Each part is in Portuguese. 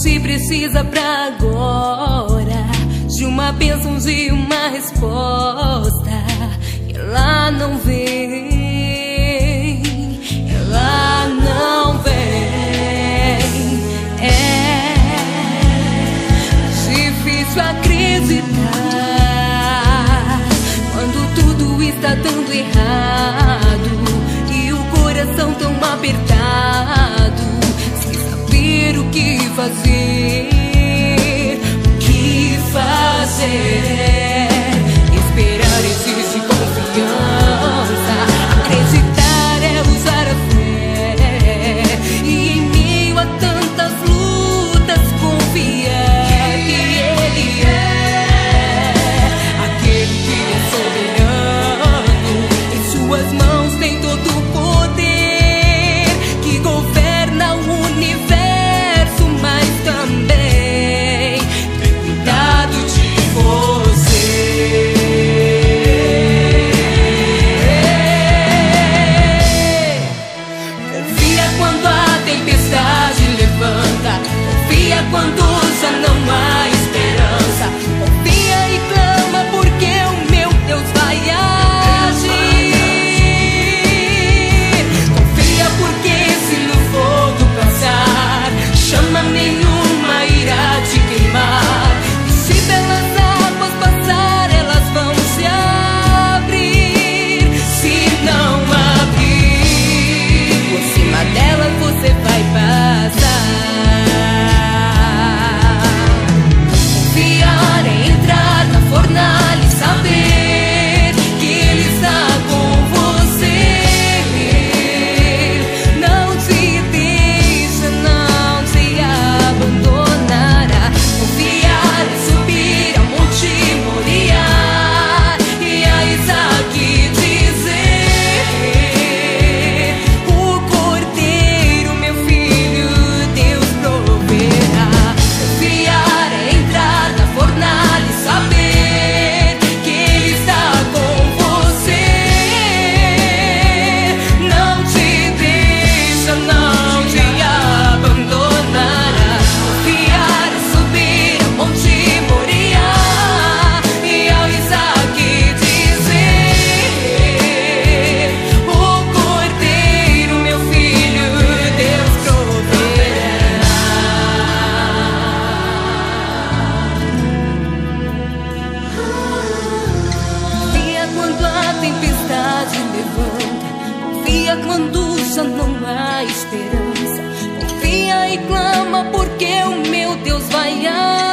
se precisa pra agora de uma bênção, de uma resposta. Ela não vem, ela não vem. É difícil acreditar quando tudo está dando errado e o coração tão apertado, sem saber o que fazer. O que fazer? Esperar exige confiança, acreditar é usar a fé, e em meio a tantas lutas confiar que Ele é aquele que é soberano. Em suas mãos tem todo o poder, que governa o universo, mas também tem cuidado de você. Confia quando a tempestade levanta, confia quando já não há esperança. Confia e clama, porque o meu Deus vai agir. Confia porque se no fogo passar, chama nenhuma irá te queimar. E se pelas águas passar, elas vão se abrir. Se não abrir, por cima dela você vai passar. Confiar é entrar na fornalha e saber que Ele está com você. Não te deixa, não te abandonará. Confiar é subir ao monte Moriá e a Isaac dizer: o cordeiro, meu filho, Deus proverá. Confiar é entrar na fornalha e saber que Ele está com você. Não te deixa, não te abandonará. Confiar é subir ao monte Moriá e ao Isaac dizer: o cordeiro, meu filho, Deus proverá. Confia quando a tempestade levanta, confia quando já não há esperança. Confia e clama, porque o meu Deus vai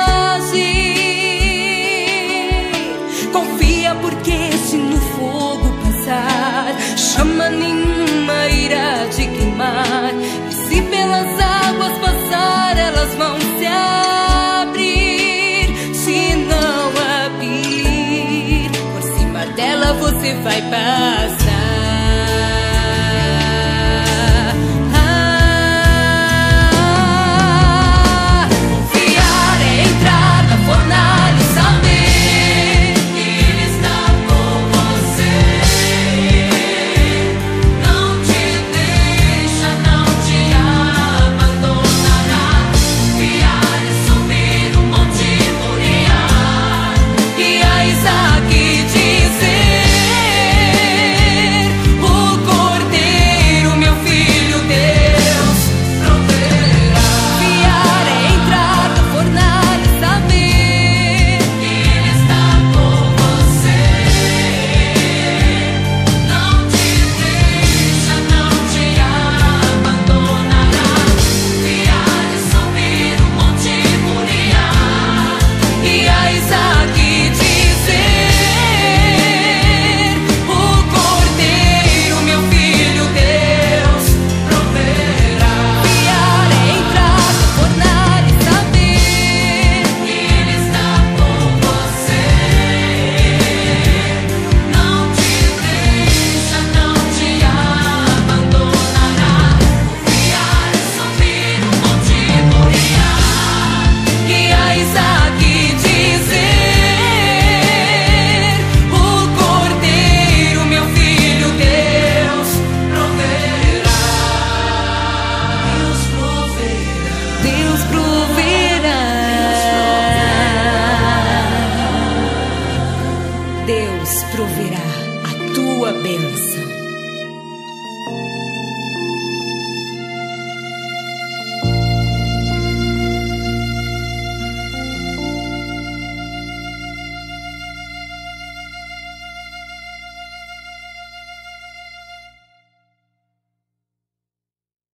agir. Confia porque se no fogo passar, chama nenhuma irá te queimar. E se pelas águas passar, elas vão se abrir. Se não abrir, por cima dela você vai passar.